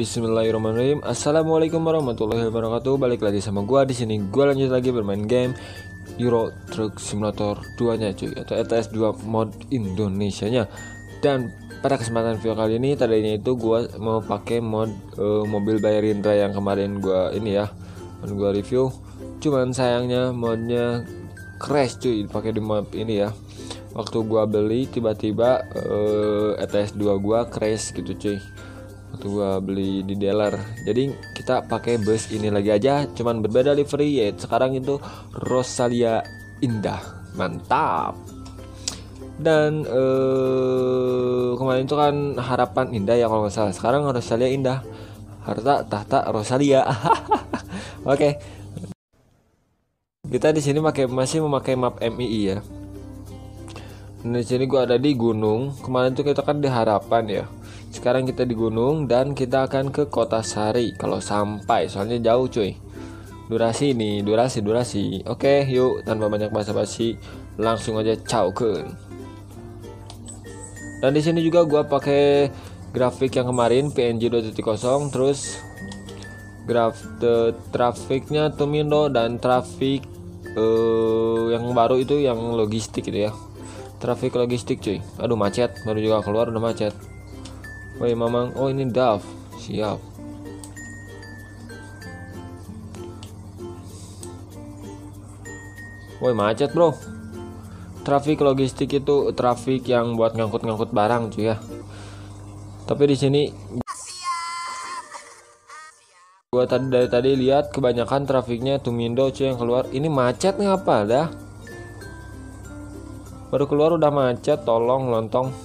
Bismillahirrahmanirrahim. Assalamualaikum warahmatullahi wabarakatuh. Balik lagi sama gua di sini. Gua lanjut lagi bermain game Euro Truck Simulator 2-nya cuy, atau ETS 2 mod Indonesianya. Dan pada kesempatan video kali ini tadinya itu gua mau pakai mod mobil Bayrindra yang kemarin gua gua review. Cuman sayangnya modnya crash cuy, pakai di map ini ya. Waktu gua beli tiba-tiba ETS 2 gua crash gitu cuy. Waktu gua beli di dealer. Jadi kita pakai bus ini lagi aja, cuman berbeda livery ya. Sekarang itu Rosalia Indah. Mantap. Dan kemarin itu kan Harapan Indah ya kalau nggak salah. Sekarang Rosalia Indah. Harta tahta Rosalia. Oke. Kita di sini masih memakai map MII ya. Dan di sini gua ada di gunung. Kemarin tuh kita kan di Harapan ya. Sekarang kita di gunung dan kita akan ke Kota Sari kalau sampai, soalnya jauh cuy. Durasi. Oke, yuk tanpa banyak basa-basi langsung aja caukeun. Dan di sini juga gua pakai grafik yang kemarin PNG 2.0, terus trafiknya Tumindo dan trafik yang baru itu yang logistik gitu ya. Trafik logistik cuy. Aduh macet, baru juga keluar udah macet. Woi mamang, oh ini DAF, siap. Woi macet bro. Trafik logistik itu trafik yang buat ngangkut-ngangkut barang cuy ya. Tapi di sini gua dari tadi lihat kebanyakan trafiknya Tumindo cuy yang keluar. Ini macet ngapa dah? Baru keluar udah macet, tolong lontong.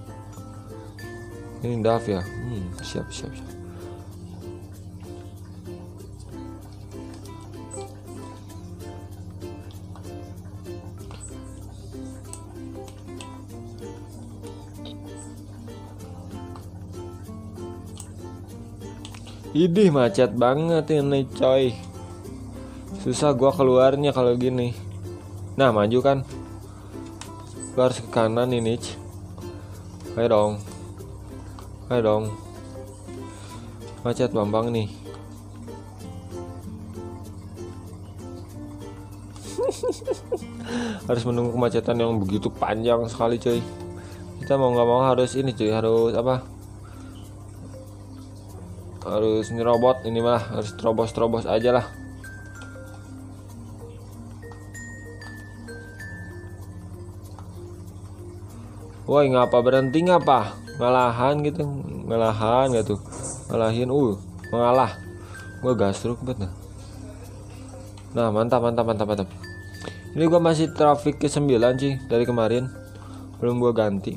Ini DAF ya. Siap. Idih macet banget ini coy. Susah gua keluarnya kalau gini. Nah, maju kan. Gua harus ke kanan ini. Ayo dong. Macet Bambang nih. Harus menunggu kemacetan yang begitu panjang sekali cuy. Kita mau nggak mau harus ini cuy, harus nyerobot ini malah, harus terobos aja lah. Woi ngapa berhenti ngapa? Ngalahin gitu. Mengalah. Gua gasruk banget. Nah, mantap. Ini gua masih trafik ke 9 sih dari kemarin. Belum gua ganti.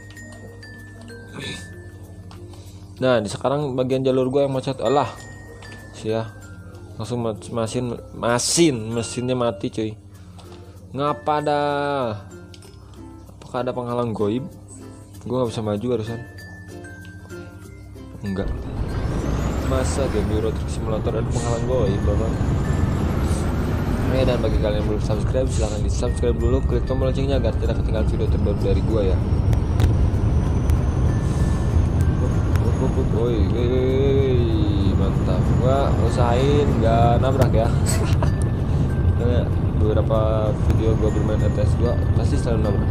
Nah, di sekarang bagian jalur gua yang macet. Alah. Sia. Langsung mesinnya mati cuy. Ngapa dah? Apakah ada penghalang goib? Gue gak bisa maju harusan. Enggak. Masa game Euro Truck Simulator ada penghalang goib bapak. Dan bagi kalian yang belum subscribe, silahkan di subscribe dulu, klik tombol loncengnya agar tidak ketinggalan video terbaru dari gue ya. Woi, mantap. Gue usahain gak nabrak ya. Karena beberapa video gue bermain ETS 2 pasti selalu nabrak.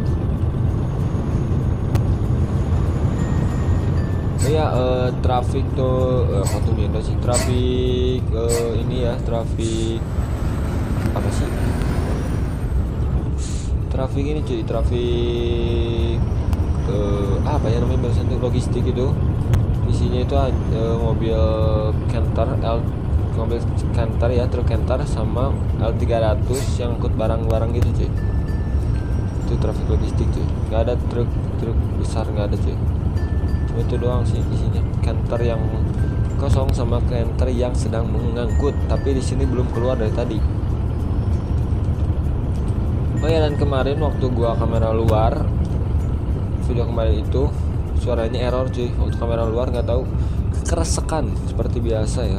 Ya trafik tuh Tumindo sih, trafik ini ya, trafik apa sih? Trafik ini cuy, trafik apa ya namanya barusan tuh, logistik itu. Isinya itu mobil Canter ya, truk Canter sama L300 yang angkut barang-barang gitu cuy. Itu trafik logistik cuy. Gak ada truk besar, gak ada cuy. Itu doang sih isinya, Canter yang kosong sama Canter yang sedang mengangkut, tapi di sini belum keluar dari tadi. Oh ya, dan kemarin waktu gua kamera luar, video kemarin itu suaranya error cuy. Waktu kamera luar nggak tahu keresekan seperti biasa ya.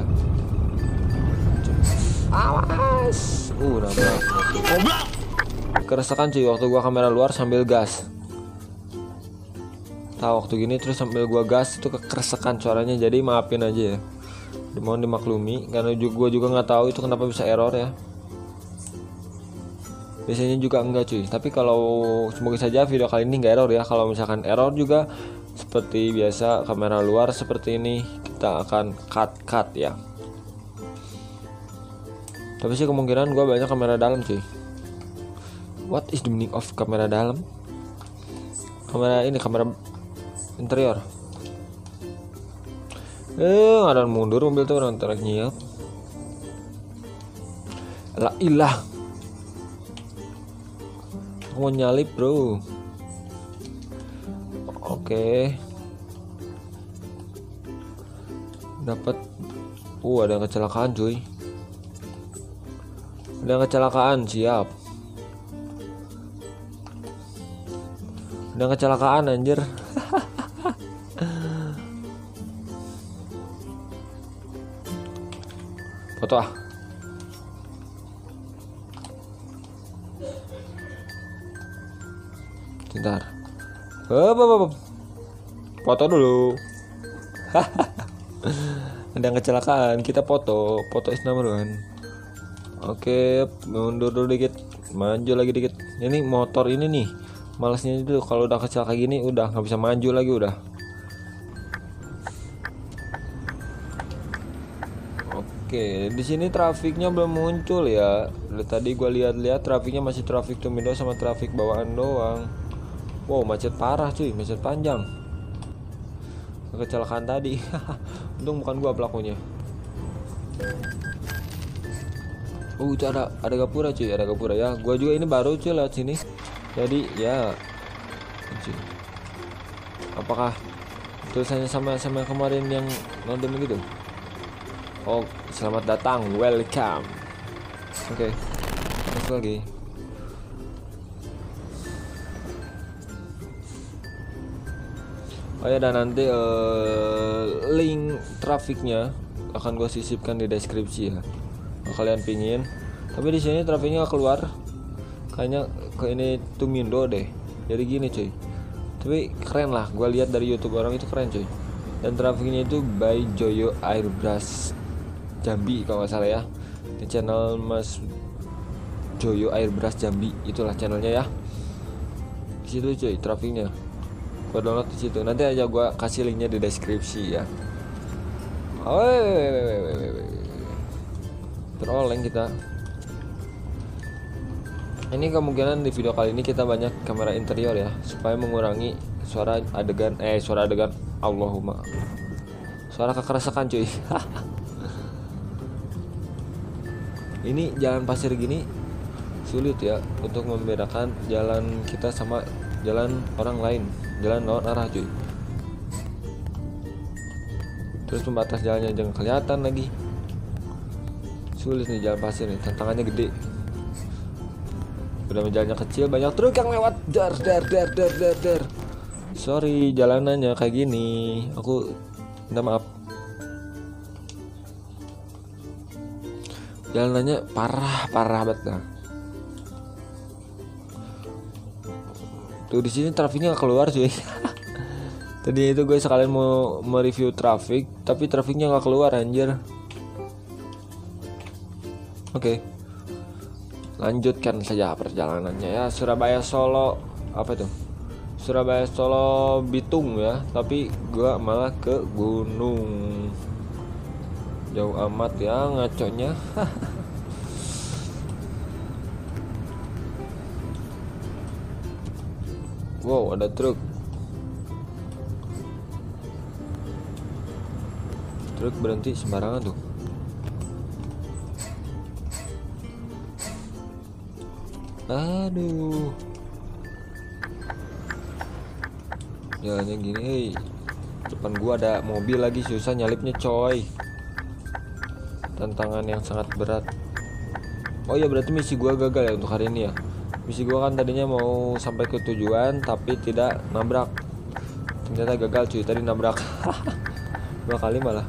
Awas, nabrak. Keresekan cuy waktu gua kamera luar sambil gas. tahu waktu gini terus sambil gua gas itu kekersekan suaranya, jadi maafin aja ya, mohon dimaklumi karena gua juga nggak tahu itu kenapa bisa error ya. Biasanya juga enggak cuy, tapi kalau semoga saja video kali ini nggak error ya. Kalau misalkan error juga seperti biasa kamera luar seperti ini kita akan cut ya. Tapi sih kemungkinan gua banyak kamera dalam cuy. What is the meaning of kamera dalam? Kamera ini kamera interior. Ada mundur mobil tuh orang tarik nyiap. Lah ilah. Aku mau nyalip bro. Oke. Dapat. Ada kecelakaan cuy. Ada kecelakaan, siap. Ada kecelakaan anjir. Foto ah. Bentar. Foto dulu. Ada kecelakaan, kita foto is number one. Oke, mundur dulu dikit, maju lagi dikit. Ini motor ini nih, malesnya itu kalau udah kecelakaan gini udah nggak bisa maju lagi udah. Oke, di sini trafiknya belum muncul ya. Tadi gua lihat-lihat trafiknya masih trafik tumido sama trafik bawaan doang. Wow, macet parah cuy, macet panjang. Kecelakaan tadi. Untung bukan gua pelakunya. Itu ada gapura cuy, ada gapura ya. Gua juga ini baru cuy lewat sini. Jadi ya cuy. Apakah tulisannya sama kemarin yang nonton begitu? Oh, selamat datang, welcome. Oke, masuk lagi. Oh ya, dan nanti link trafiknya akan gue sisipkan di deskripsi ya. Kalau kalian pingin. Tapi di sini trafiknya keluar, kayaknya ke ini Tumindo deh. Jadi gini cuy. Tapi keren lah, gue lihat dari YouTube orang itu keren cuy. Dan trafiknya itu by Joyo Airbrush Jambi kalau nggak salah ya. Di channel Mas Joyo Airbrush Jambi, itulah channelnya ya. Di situ cuy trafiknya. Gua download di situ. Nanti aja gua kasih linknya di deskripsi ya. Teroleng kita. Ini kemungkinan di video kali ini kita banyak kamera interior ya, supaya mengurangi suara adegan Allahumma. Suara kekerasan cuy. Ini jalan pasir gini sulit ya untuk membedakan jalan kita sama jalan orang lain, jalan lawan arah cuy. Terus pembatas jalannya jangan kelihatan lagi. Sulit nih jalan pasir nih, tantangannya gede. Udah jalannya kecil, banyak truk yang lewat. Dar. Sorry jalanannya kayak gini, aku minta maaf. Jalanannya parah banget nah. Tuh di sini trafiknya gak keluar cuy. Tadi itu gue sekalian mau mereview trafik, tapi trafiknya gak keluar anjir. Oke. Lanjutkan saja perjalanannya ya. Surabaya Solo apa itu? Surabaya Solo Bitung ya, tapi gue malah ke gunung. Jauh amat ya ngaconya. Wow, ada truk. Truk berhenti sembarangan tuh. Aduh. Jalannya gini, hey. Depan gua ada mobil lagi, susah nyalipnya coy. Tantangan yang sangat berat. Oh ya, berarti misi gua gagal ya untuk hari ini ya. Misi gua kan tadinya mau sampai ke tujuan tapi tidak nabrak. Ternyata gagal cuy, tadi nabrak. 2 kali malah.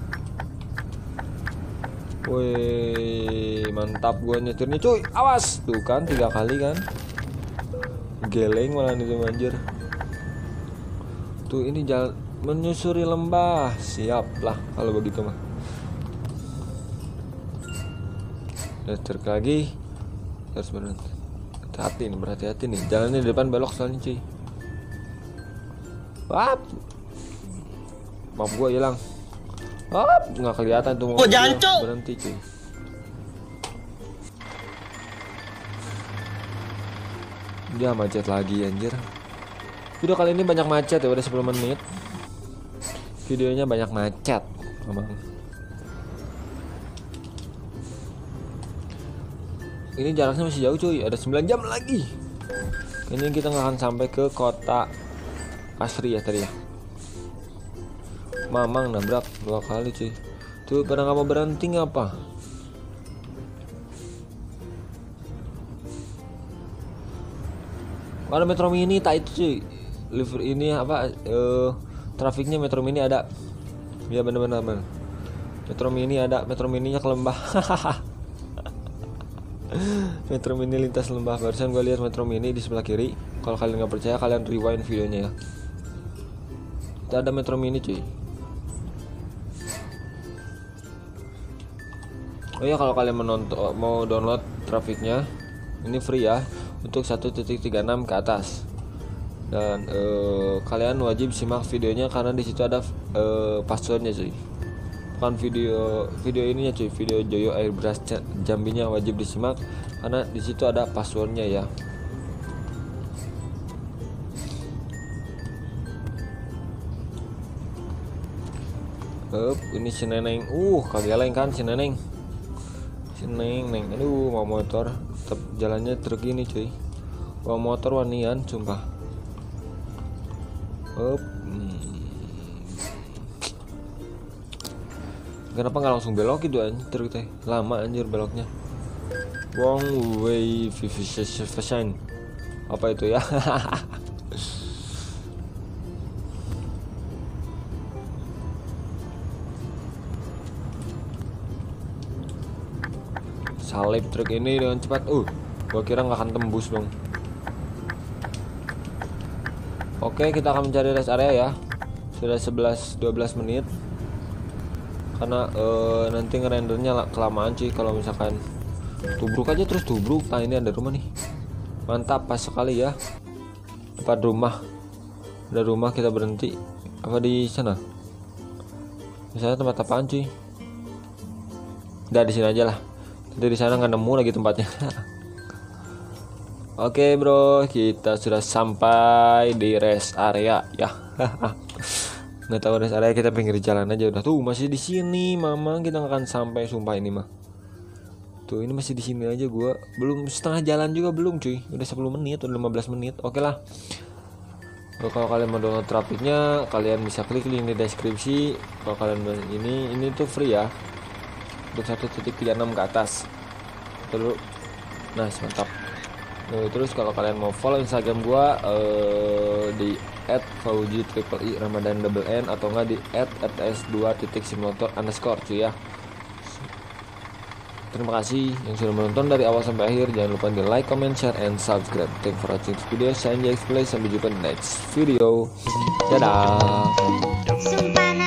Woi, mantap gua nyetirnya cuy. Awas, tuh kan 3 kali kan. Geleng malah itu anjir. Tuh ini jalan menyusuri lembah. Siap lah kalau begitu mah. Terus lagi harus berhati-hati nih, berhati-hati nih. Jalannya di depan belok soalnya cuy. Wap. Maaf gua hilang. Wap, nggak kelihatan tuh mau berhenti cuy. Dia macet lagi anjir. Video kali ini banyak macet ya, udah 10 menit. Videonya banyak macet emang. Ini jaraknya masih jauh cuy, ada 9 jam lagi. Ini kita nggak akan sampai ke kota asri ya tadi ya. Mamang nabrak 2 kali cuy. Tuh pada nggak mau berhenti ngapa? Ada Metro Mini tak itu cuy. Liver ini apa? Trafiknya Metro Mini ada. Ya bener-bener man. Metro Mini ada, Metro Mininya ke lembah. Metro Mini lintas lembah. Barusan gue lihat Metro Mini di sebelah kiri. Kalau kalian nggak percaya, kalian rewind videonya ya. Kita ada Metro Mini cuy. Oh ya, kalau kalian mau download trafiknya, ini free ya untuk 1.36 ke atas. Dan kalian wajib simak videonya karena di situ ada passwordnya cuy. Bukan video ininya cuy, video Joyo Airbrush Jambinya wajib disimak karena di situ ada passwordnya ya. Ini si Neneng, kageleng kan si Neneng. Si Neneng, aduh mau motor, tetap jalannya truk ini cuy. Mau motor wanian, sumpah. Kenapa nggak langsung belok gitu anjir truk teh? Lama anjir beloknya. Wrong way vision. Apa itu ya? Salip truk ini dengan cepat. Gua kira nggak akan tembus dong. Oke, kita akan mencari rest area ya. Sudah 11-12 menit. Karena nanti ngerendernya kelamaan cuy kalau misalkan tubruk aja terus tubruk. Nah, ini ada rumah nih. Mantap, pas sekali ya. Depan rumah. Ada rumah, kita berhenti. Apa di sana? Di sana tempat apaan cuy? Udah di sini aja lah. Tadi di sana nggak nemu lagi tempatnya. Oke bro, kita sudah sampai di rest area ya. Nggak tahu rest area, kita pinggir jalan aja udah. Tuh masih di sini, mama kita nggak akan sampai sumpah ini mah. Tuh ini masih di sini aja, gua belum setengah jalan juga belum cuy. Udah 10 menit, udah 15 menit. Oke lah. Kalau kalian mau download trafiknya, kalian bisa klik link di deskripsi. Kalau kalian ini tuh free ya. Untuk 1.36 ke atas. Terus, nah mantap. Terus kalau kalian mau follow Instagram gua di @fauji_ramadan_n atau enggak di @ts2.simulator_ cuy ya. Terima kasih yang sudah menonton dari awal sampai akhir. Jangan lupa di like, comment, share, and subscribe. Thank you for watching this video. Saya Anjay Explain. Sampai jumpa di next video. Dadah.